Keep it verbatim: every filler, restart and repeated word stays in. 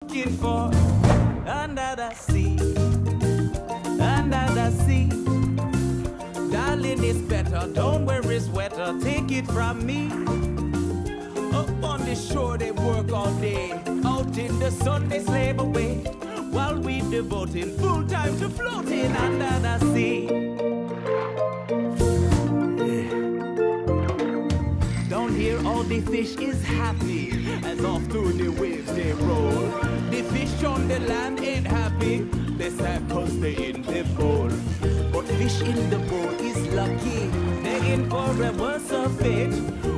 looking for under the sea, under the sea. Darling, it's better, don't worry, sweater, take it from me. Up on the shore they work all day, out in the sun they slave away, while we devoting full time to floating under the sea. Down here all the fish is happy, as off through the waves they roll. The fish on the land ain't happy, they sad cause they in the bowl. But fish in the bowl is lucky, they in for a worse of fate.